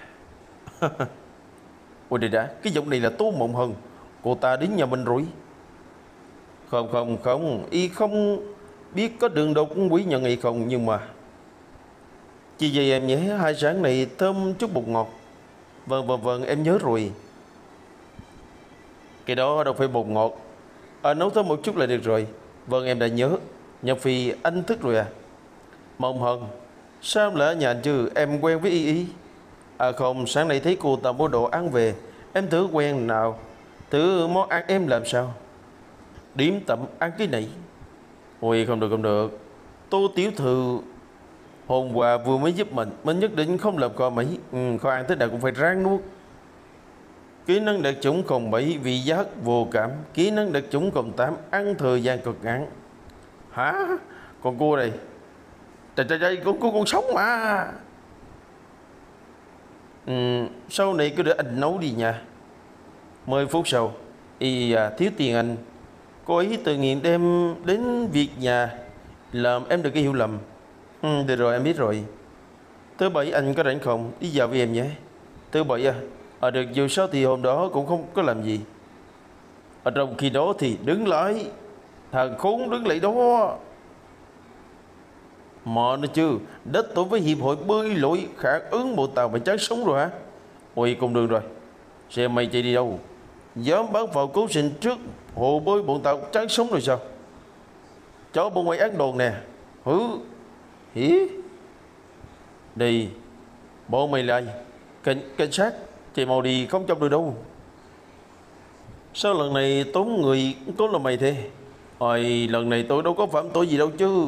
Ôi đây đã, cái giọng này là Tô Mộng Hân. Cô ta đến nhà mình rồi. Không không không, y không biết có đường đột quý nhận hay không. Nhưng mà chị dạy em nhé, hai sáng này thơm chút bột ngọt. Vâng vâng vâng, em nhớ rồi. Cái đó đâu phải bột ngọt. À, nấu thêm một chút là được rồi. Vâng, em đã nhớ. Nhật Phi, anh thức rồi à? Mộng Hân, sao lại ở nhà anh chứ? Em quen với Y Y. À không, sáng nay thấy cô ta mua đồ ăn về. Em thử quen nào. Thử món ăn em làm sao? Điểm tậm ăn cái này. Ôi không được không được. Tô tiểu thư hôm qua vừa mới giúp mình. Mình nhất định không làm co mấy. Ừ, khó ăn thế nào cũng phải ráng nuốt. Kỹ năng đặc chủng cộng bảy vị giác vô cảm. Kỹ năng đặc chủng cộng tám ăn thời gian cực ngắn. Hả? Con cua này. Trời trời trời, con cua còn sống mà. ừ, Sau này cứ để anh nấu đi nha. Mười phút sau. Ý à, thiếu tiền anh. Cô ấy tự nguyện đem đến việc nhà, làm em đừng có hiểu lầm. ừ, Được rồi, em biết rồi. Thứ bảy anh có rảnh không? Đi dạo với em nhé. Thứ bảy à? À được, dù sao thì hôm đó cũng không có làm gì. Ở trong khi đó thì đứng lại. Thằng khốn đứng lại đó. Mà nó chứ, đất tôi với hiệp hội bơi lội khả ứng bộ tàu mày chán sống rồi hả? Ôi cùng đường rồi. Xe mày chạy đi đâu? Dám bắn vào cứu sinh trước hồ bơi bọn tàu chán sống rồi sao? Chó bọn mày ác đồn nè. Hứ. Hỉ? Đi. Bọn mày lại. Cảnh, cảnh sát. Chạy mau đi, không trong được đâu. Sao lần này tốn người có là mày thế? Ôi, lần này tôi đâu có phạm tội gì đâu chứ.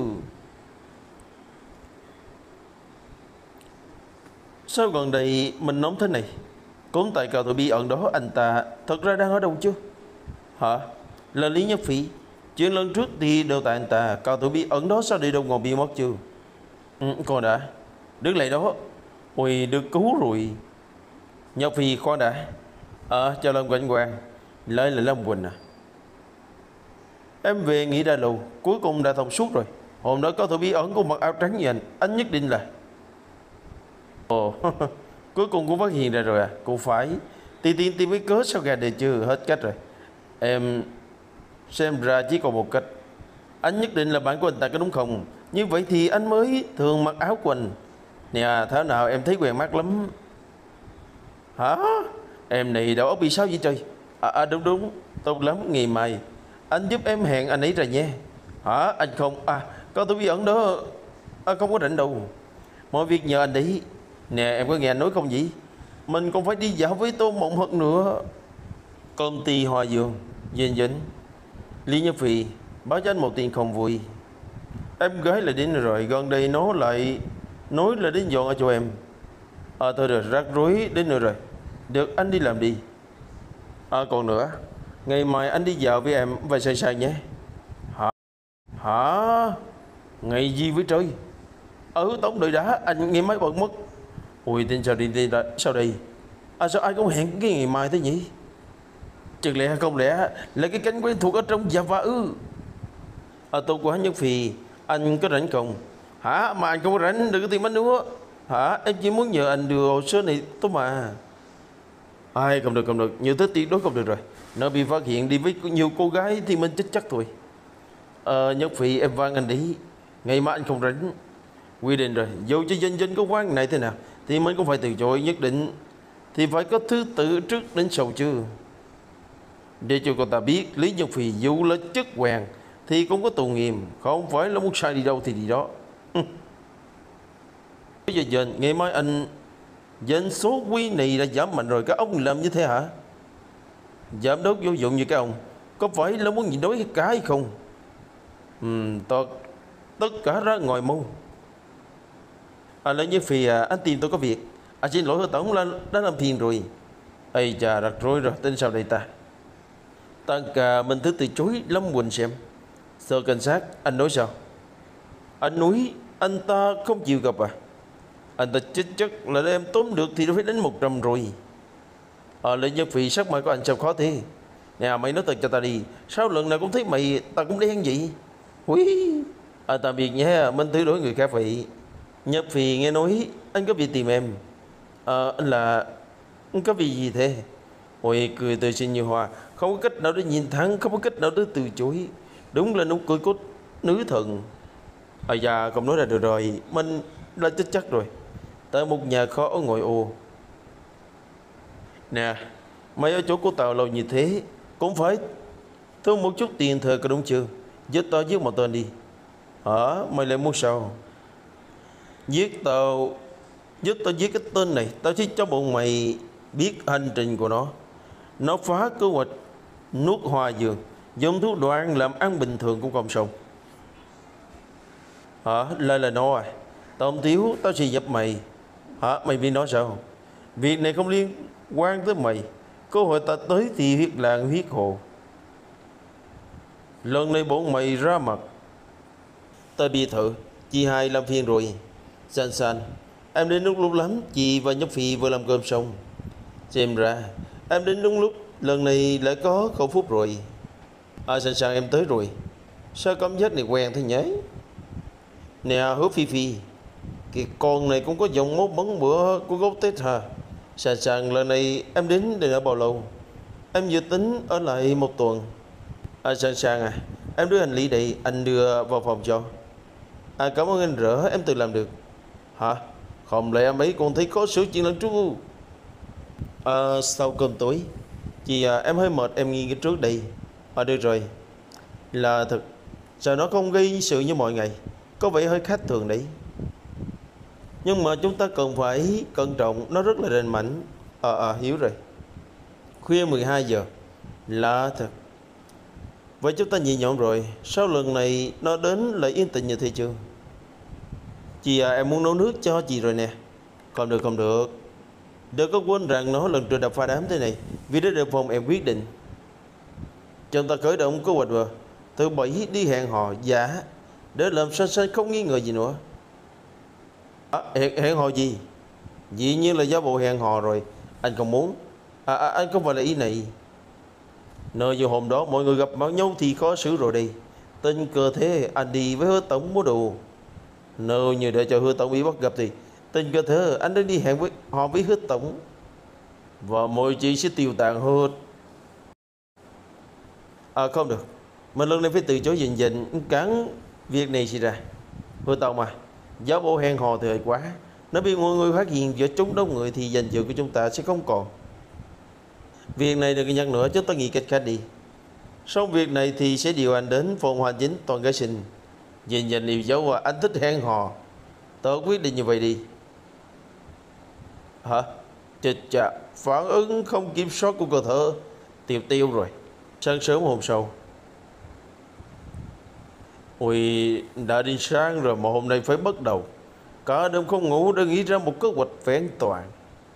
Sao gần đây mình nóng thế này? Cũng tại cậu tụi bí ẩn đó, anh ta thật ra đang ở đâu chứ? Hả? Là Lý Nhất Phỉ. Chuyện lần trước thì đều tại anh ta. Cậu tụi bí ẩn đó sao đi đâu ngồi bị mất chưa? Ừ, con đã. Đứng lại đó. Ôi, được cứu rồi. Nhất Phỉ khoan đã. Ờ, à, chào Lâm Quỳnh Quang. Lại là Lâm Quỳnh à? Em về nghỉ đã lâu, cuối cùng đã thông suốt rồi. Hôm đó có tụi bí ẩn của mặc áo trắng như anh. Anh nhất định là... Ồ, cuối cùng cũng phát hiện ra rồi à? Cũng phải. Thì tiên tìm cái cớ sao gà đề chưa? Hết cách rồi. Em xem ra chỉ còn một cách. Anh nhất định là bạn của anh ta có đúng không? Như vậy thì anh mới thường mặc áo của anh. Nè, thế nào em thấy quen mắt lắm. Hả? Em này đầu óc bị sao vậy trời? À, à đúng đúng, tốt lắm, ngày mai anh giúp em hẹn anh ấy ra nha. Hả? Anh không? À, có tôi bí ẩn đó. À, không có rảnh đâu. Mọi việc nhờ anh đấy. Nè, em có nghe anh nói không vậy? Mình còn phải đi dạo với Tô Mộng Hật nữa. Công ty Hoa Dương. Dinh dính. Lý Nhất Phi báo cho anh một tin không vui. Em gái lại đến rồi. Gần đây nó lại nói là đến dọn ở chỗ em. À thôi rồi, rắc rối đến nữa rồi. Được, anh đi làm đi. À còn nữa, ngày mai anh đi dạo với em và say say nhé. Hả? Hả? Ngày gì với trời? Ừ, tống đợi đã, anh nghe máy bật mất. Ui, tin sao đi, đi sao đây? À sao ai cũng hẹn cái ngày mai thế nhỉ? Chẳng lẽ không lẽ là cái cánh quen thuộc ở trong Dạ Và Ư? À tôi của Nhất Phi, anh có rảnh không? Hả? Mà anh không có rảnh, đừng có tìm anh nữa. Hả? Em chỉ muốn nhờ anh đưa hồ sơ này thôi mà. Ai không được, không được, như thế tuyệt đối không được rồi. Nó bị phát hiện đi với nhiều cô gái thì mình chết chắc thôi. Ờ, Nhất Phi em van anh đi. Ngày mai anh không rảnh. Quy định rồi, dù cho danh danh có quán này thế nào thì mình cũng phải từ chối nhất định. Thì phải có thứ tự trước đến sau chứ. Để cho cô ta biết Lý Nhất Phi dù là chức hoàng thì cũng có tù nghiêm. Không phải là muốn sai đi đâu thì đi đó. Bây giờ dần, ngày mai anh dân số quy này đã giảm mạnh rồi. Các ông làm như thế hả? Giám đốc vô dụng như các ông có phải là muốn gì đối cả hay không? Ừm, tất, tất cả ra ngoài môn. À Lý Nhất Phi à, anh tìm tôi có việc. À xin lỗi tổng là đã làm phiền rồi. Ây chà, rắc rối rồi, tính sao đây ta? Tăng ca mình thứ từ chối Lâm Quỳnh xem. Sở cảnh sát, anh nói sao? Anh nói anh ta không chịu gặp à? Anh ta chết chắc là để em tóm được thì nó phải đánh một trăm rồi. Ờ, Lê Nhất Phi sắc mặt của anh sao khó thế? Nè, mày nói thật cho ta đi. Sao lần nào cũng thấy mày, ta cũng đen vậy? Húi. À, tạm biệt nhé, mình thử đổi người khác vậy. Nhất Phi nghe nói anh có việc tìm em. Ờ, anh là... Anh có việc gì thế? Ôi, cười tươi xinh như hoa. Không có cách nào để nhìn thẳng, không có cách nào để từ chối. Đúng là nụ cười của nữ thần. À dạ, không nói ra được rồi. Mình đã chết chắc rồi. Tại một nhà kho ở ngoại ô. Nè, mày ở chỗ của tao lâu như thế cũng phải thương một chút tiền thờ có đúng chưa? Giết tao giết một tên đi. Hả? Mày lại muốn sao? Giết tao. Giết tao giết cái tên này. Tao chỉ cho bọn mày biết hành trình của nó. Nó phá kế hoạch nuốt Hoa Dương, dùng thuốc đoạn làm ăn bình thường cũng không xong. Hả? Lại là nó à? Tao không thiếu, tao sẽ dập mày. Hả? Mày biết nó sao? Việc này không liên quan tới mày. Cơ hội ta tới thì huyết làng huyết hồ. Lần này bọn mày ra mặt. Ta biệt thự. Chị hai làm phiền rồi. San San, em đến đúng lúc lắm. Chị và nhóc Phi vừa làm cơm xong. Xem ra em đến đúng lúc. Lần này lại có khẩu phúc rồi. À San San, em tới rồi. Sao cảm giác này quen thế nhỉ? Nè Hứa Phi Phi, cái con này cũng có giọng mốt bấn bữa của gốc Tết hả? San San, lần này em đến đây đã bao lâu? Em dự tính ở lại một tuần. À San San à, em đưa hành lý đây, anh đưa vào phòng cho. À cảm ơn anh rỡ, em tự làm được. Hả? Không lẽ em ấy còn thấy có sự chuyện lần trước? À, sau cơm tối chị à, em hơi mệt, em nghỉ cái trước đây. À được rồi. Là thật, sao nó không gây sự như mọi ngày? Có vẻ hơi khác thường đấy. Nhưng mà chúng ta cần phải cẩn trọng, nó rất là rành mảnh. Ờ à, à, hiểu rồi. Khuya mười hai giờ. Lạ thật. Vậy chúng ta nhẹ nhõm rồi. Sao lần này nó đến lại yên tĩnh như thế chưa? Chị à, em muốn nấu nước cho chị rồi nè. Không được, không được. Đừng có quên rằng nó lần trước đập phá đám thế này. Vì đó đề phòng em quyết định. Chúng ta khởi động kế hoạch vừa. Thứ bảy đi hẹn hò giả để làm San San không nghi ngờ gì nữa. À, hẹn, hẹn hò gì? Dĩ nhiên là giả bộ hẹn hò rồi. Anh không muốn. À, à anh không phải là ý này. Nơi dù hôm đó mọi người gặp mặt nhau thì khó xử rồi đi. Tình cơ thế anh đi với Hứa Tổng mua đồ. Nếu như để cho Hứa Tổng bị bắt gặp thì tình cơ thế anh đã đi hẹn với họ với Hứa Tổng. Và mọi chuyện sẽ tiêu tàn hết. À không được, mình lần này phải từ chối dình dình cắn việc này xảy ra. Hứa Tổng mà, giáo bộ hẹn hò thì hơi quá. Nếu bị mọi người phát hiện giữa chúng đông người thì danh dự của chúng ta sẽ không còn. Việc này đừng nhắc nữa, chúng ta nghĩ cách khác đi. Xong việc này thì sẽ điều anh đến phòng hành chính toàn gái sinh. Dình dình yêu dấu và anh thích hẹn hò. Tớ quyết định như vậy đi. Hả? Chết chà, phản ứng không kiểm soát của cơ thể tiêu tiêu rồi. Sáng sớm hôm sau. Ôi, đã đi sáng rồi mà hôm nay phải bắt đầu. Cả đêm không ngủ đã nghĩ ra một kế hoạch vẹn toàn.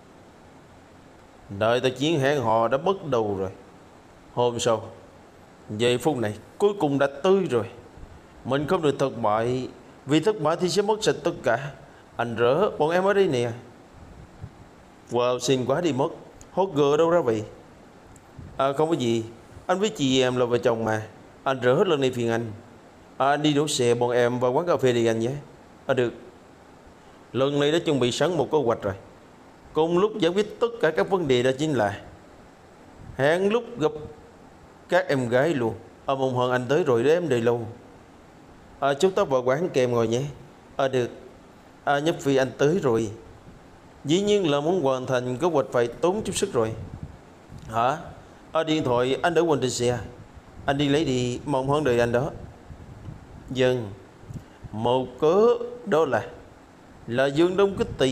Đợi ta chiến hẹn hò đã bắt đầu rồi. Hôm sau, giây phút này cuối cùng đã tới rồi. Mình không được thất bại. Vì thất bại thì sẽ mất sạch tất cả. Anh rỡ, bọn em ở đây nè. Wow, xinh quá đi mất. Hốt gờ đâu ra vậy? À không có gì. Anh với chị em là vợ chồng mà. Anh rỡ hết lần này phiền anh. À, anh đi đổ xe bọn em vào quán cà phê đi anh nhé. À được. Lần này đã chuẩn bị sẵn một kế hoạch rồi. Cùng lúc giải quyết tất cả các vấn đề đó chính là hẹn lúc gặp các em gái luôn. À mong hận anh tới rồi để em đợi lâu. À chúng ta vào quán kèm ngồi nhé. À được. À nhấp Phi anh tới rồi. Dĩ nhiên là muốn hoàn thành kế hoạch phải tốn chút sức rồi. Hả? À điện thoại anh để quên trên xe. Anh đi lấy đi, mong hơn đợi anh đó. Dân. Một cớ đó là Là Dương Đông Kích Tì.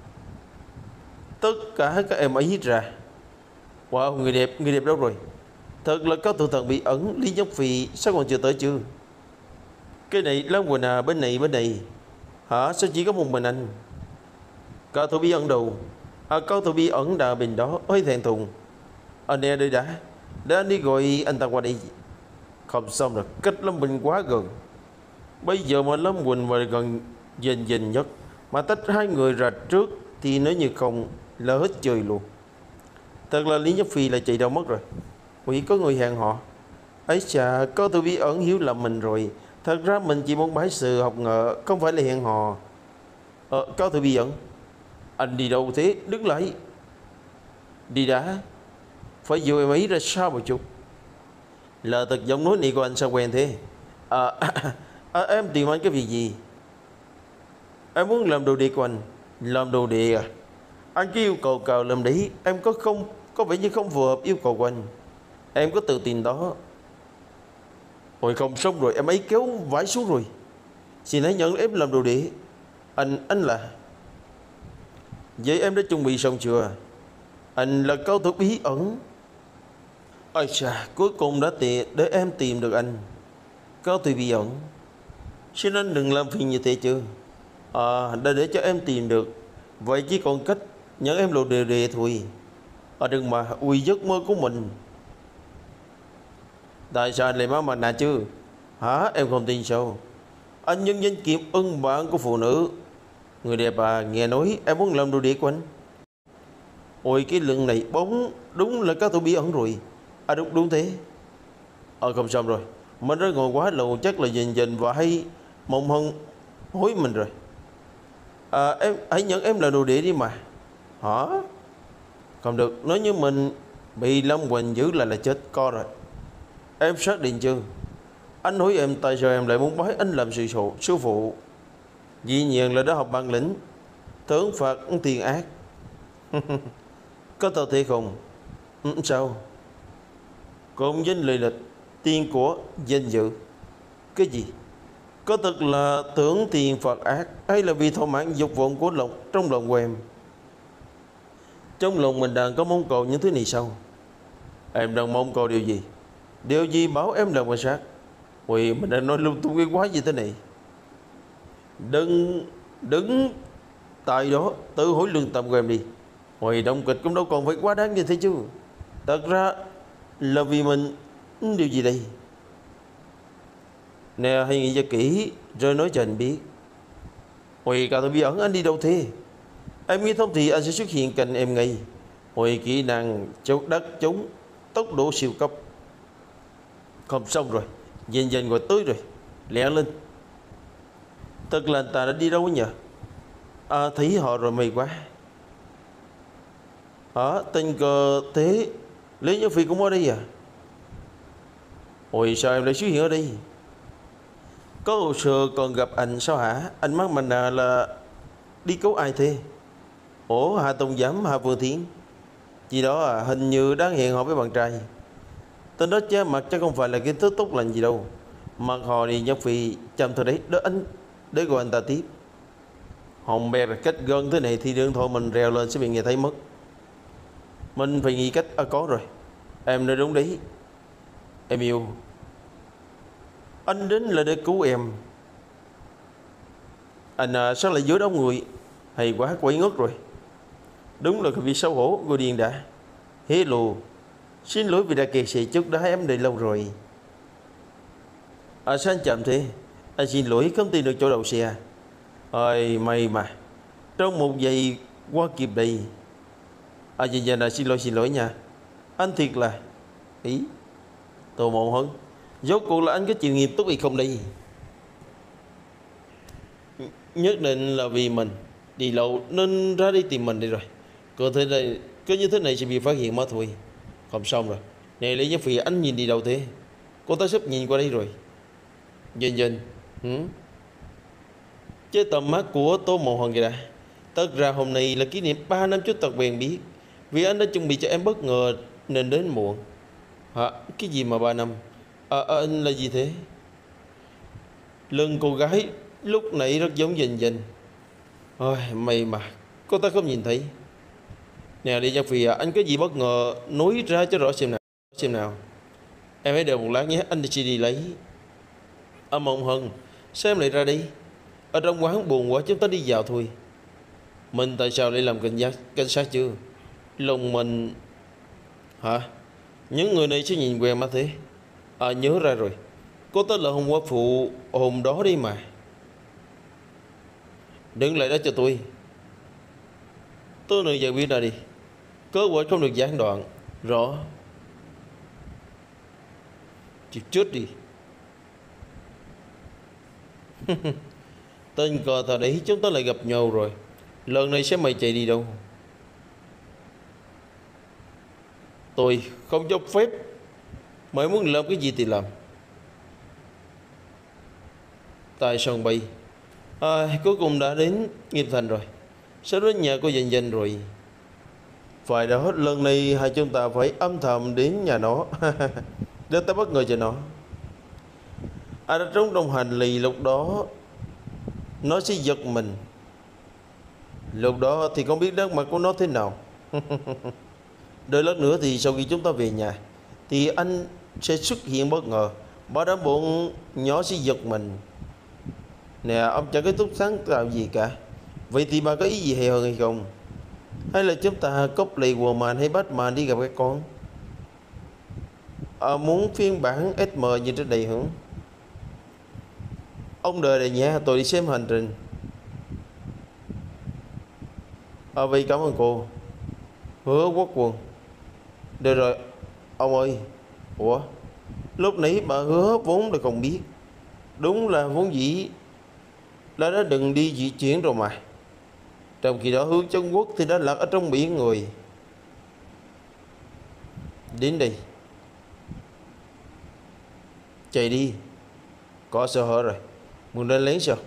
Tất cả các em ấy ra. Wow, người đẹp, người đẹp đâu rồi? Thật là có thủ thần bị ẩn. Lý Nhóc Phi sao còn chưa tới chưa? Cái này Lan Quỳnh à, bên này bên này. Hả? Sao chỉ có một mình anh? Cao thủ bí ẩn đâu? À cao thủ bí ẩn đà bình đó. Ôi thẹn thùng. Anh nè đây đã. Để anh đi gọi anh ta qua đây. Không xong rồi, cách Lâm Bình quá gần. Bây giờ mà Lâm Quỳnh mà gần dình dình nhất mà tách hai người ra trước thì nếu như không là hết chơi luôn. Thật là Lý Nhất Phi là chạy đâu mất rồi. Ủa có người hẹn họ. Ấy chà, có tôi bí ẩn hiểu lầm mình rồi. Thật ra mình chỉ muốn bái sự học ngờ, không phải là hẹn hò. Ờ, có tôi bí ẩn. Anh đi đâu thế? Đứng lại. Đi đã. Phải dụ em ấy ra sao một chút. Là thật giọng nói này của anh sao quen thế? À, à, em tìm anh cái việc gì? Em muốn làm đồ đệ của anh. Làm đồ đệ à? Anh cứ yêu cầu cào làm đấy. Em có không Có vẻ như không phù hợp yêu cầu của anh. Em có tự tin đó. Ôi không xong rồi, em ấy kéo vải xuống rồi. Xin hãy nhận em làm đồ đệ. Anh, anh là Vậy em đã chuẩn bị xong chưa? Anh là cao thủ bí ẩn. Ôi chà, cuối cùng đã tiện để em tìm được anh. Cao thủ bí ẩn. Xin anh đừng làm phiền như thế chứ. À, đã để cho em tìm được. Vậy chỉ còn cách nhận em lộ đề đề thôi. À, đừng mà ui giấc mơ của mình. Tại sao anh lại mang mặt nạ chứ? Hả, em không tin sao? Anh nhân danh Kiệm ân bạn của phụ nữ. Người đẹp à, nghe nói em muốn làm đồ đĩa của anh. Ôi cái lưng này bóng, đúng là các tổ bí ẩn rồi. À đúng, đúng thế. Ờ không xong rồi. Mình đã ngồi quá lâu, chắc là dình dình và hay mộng hân hối mình rồi. À em, hãy nhận em là đồ đĩa đi mà. Hả? Không được, nếu như mình bị Lâm Quỳnh giữ lại là chết co rồi. Em xác định chưa? Anh hỏi em tại sao em lại muốn bái anh làm sư phụ, sư phụ. Dĩ nhiên là đã học bản lĩnh thưởng phạt tiền ác. Có tao thế không? Ừ, sao? Công danh lợi lịch, tiền của danh dự. Cái gì? Có thật là tưởng tiền phạt ác, hay là vì thỏa mãn dục vọng của lòng trong lòng của em? Trong lòng mình đang có mong cầu những thứ này sao? Em đang mong cầu điều gì? Điều gì bảo em làm quan sát? Ui, mình đang nói lung tung cái quá gì thế này. Đừng đứng tại đó tự hỏi lương tâm của em đi. Ui, động kịch cũng đâu còn phải quá đáng như thế chứ. Thật ra là vì mình điều gì đây? Nè, hãy nghĩ cho kỹ rồi nói cho anh biết. Ui, cả tôi bí ẩn, anh đi đâu thế? Em nghĩ thông thì anh sẽ xuất hiện cạnh em ngay. Ui, kỹ năng chống đất chống tốc độ siêu cấp. Không xong rồi, dần dần gọi tới rồi. Lẹ lên. Thật là anh ta đã đi đâu nhỉ? À, thấy họ rồi, mày quá. Hả, tình cờ thế Lý Nhật Phi cũng ở đây à? Ôi sao em lại xuất hiện ở đây? Có hồ sơ còn gặp anh sao hả? Anh mắc mình à, là đi cứu ai thế? Ủa, Hà Tùng Giám, Hà Vương Thiến gì đó à? Hình như đang hẹn hò với bạn trai. Tên đó che mặt chắc không phải là cái thứ tốt lành gì đâu. Mặt họ đi Nhật Phi chăm thôi đấy. Đó anh, để gọi anh ta tiếp. Hồng bè là cách gần thế này thì điện thoại mình reo lên sẽ bị nghe thấy mất. Mình phải nghĩ cách. À có rồi, em nói đúng đấy. Em yêu, anh đến là để cứu em. Anh à, sao lại giữa đông người? Hay quá, quay ngất rồi. Đúng là vì xấu hổ. Gọi điện đã. Hello, xin lỗi vì đã kẹt xe trước đó em đợi lâu rồi. À sao anh chậm thế? Anh xin lỗi không tìm được chỗ đậu xe. Ơi may mà trong một giây qua kịp đây. À dạ dạ là xin lỗi xin lỗi nha. Anh thiệt là ý Tô Mộ Hân, rốt cuộc là anh có chịu nghiêm túc hay không đây? Nhất định là vì mình đi lâu nên ra đi tìm mình đi rồi. Có thể đây, cứ như thế này sẽ bị phát hiện mà thôi. Không xong rồi. Này Lý Nhất Phi, anh nhìn đi đâu thế? Cô ta sắp nhìn qua đây rồi. Dần dần ừ? Chứ tầm mắt của Tô Mộ Hân kìa đã. Tất ra hôm nay là kỷ niệm ba năm trước tật bèn biết. Vì anh đã chuẩn bị cho em bất ngờ nên đến muộn. Hả? Cái gì mà ba năm? À, à, anh là gì thế? Lưng cô gái lúc nãy rất giống Dần Dần. Ôi may mà cô ta không nhìn thấy. Nè đi Nhật Phi à, anh có gì bất ngờ nói ra cho rõ xem nào. Xem nào. Em hãy đợi một lát nhé, anh sẽ đi lấy. À Mộng Hân, sao em lại ra đi? Ở trong quán buồn quá, chúng ta đi dạo thôi. Mình tại sao lại làm cảnh giác, cảnh sát chưa? Lòng mình... Hả? Những người này sẽ nhìn quen mà thế. À nhớ ra rồi, cô tên là Hồng Hoa Phụ hôm đó đi mà. Đừng lại đó cho tôi. Tôi nữ giải quyết ra đi. Cơ hội không được gián đoạn. Rõ. Chịu chết đi. Tên cờ thờ đấy chúng ta lại gặp nhau rồi. Lần này sẽ mày chạy đi đâu? Tôi không cho phép. Mày muốn làm cái gì thì làm. Tại sân bay à, cuối cùng đã đến Nghiệp Thành rồi. Sẽ đến nhà của Dần Dần rồi. Phải đó, lần này hai chúng ta phải âm thầm đến nhà nó. Để ta bất ngờ cho nó. À đã trống trong hành lì, lúc đó nó sẽ giật mình. Lúc đó thì không biết đất mặt của nó thế nào. Đợi lát nữa thì sau khi chúng ta về nhà thì anh sẽ xuất hiện bất ngờ. Bảo đảm bọn nhỏ sẽ giật mình. Nè ông chẳng kết thúc sáng tạo gì cả. Vậy thì bà có ý gì hay hơn hay không? Hay là chúng ta copy Woman hay Batman đi gặp các con? À, muốn phiên bản ét em như trước đây hả? Ông đợi đây nhé, tôi đi xem hành trình. À, vì cảm ơn cô. Hứa Quốc Quân. Được rồi, ông ơi. Ủa, lúc nãy bà Hứa vốn là không biết. Đúng là vốn dĩ là đã đừng đi di chuyển rồi mà. Trong khi đó hướng Trung Quốc thì đã lặn ở trong biển người. Đến đây. Chạy đi. Có sơ hở rồi. Muốn đến lấy sao?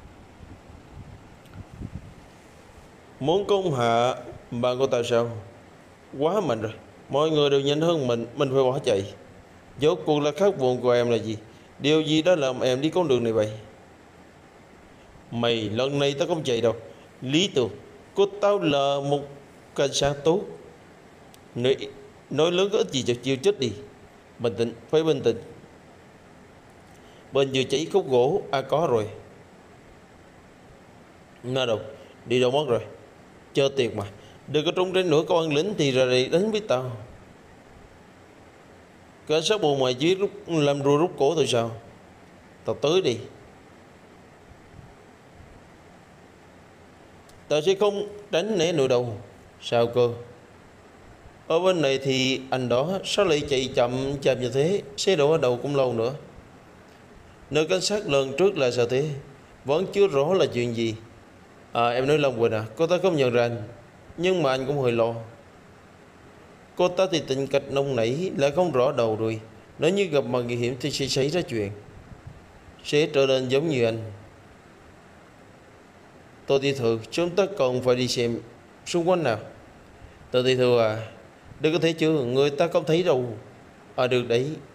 Muốn công hạ bạn của tao sao? Quá mạnh rồi. Mọi người đều nhanh hơn mình. Mình phải bỏ chạy. Rốt cuộc là khát vọng của em là gì? Điều gì đã làm em đi con đường này vậy? Mày lần này tao không chạy đâu. Lý Tường, cô tao là một cảnh sát tốt. Nói, nói lớn có ích gì cho chiêu chết đi. Bình tĩnh, phải bình tĩnh. Bên vừa cháy khúc gỗ. À có rồi. Nó đâu? Đi đâu mất rồi? Chờ tiệt mà. Đừng có trốn tránh nữa. Có ăn lính thì ra đây đánh với tao. Cảnh sát bộ ngoài dưới rút, làm rùa rút cổ thôi sao? Tao tới đi. Tao sẽ không tránh né nữa đâu. Sao cơ? Ở bên này thì anh đó sao lại chạy chậm chậm như thế? Xe đổ ở đầu cũng lâu nữa. Nơi cảnh sát lần trước là sao thế? Vẫn chưa rõ là chuyện gì. À, em nói Long Quỳnh à? Cô ta không nhận ra anh. Nhưng mà anh cũng hơi lo. Cô ta thì tình cách nông nảy, lại không rõ đầu đuôi. Nếu như gặp mà nguy hiểm thì sẽ xảy ra chuyện. Sẽ trở nên giống như anh. Tôi đi thừa, chúng ta còn phải đi xem xung quanh nào. Tôi đi thừa à? Đừng có thấy chưa, người ta không thấy đâu. À được đấy,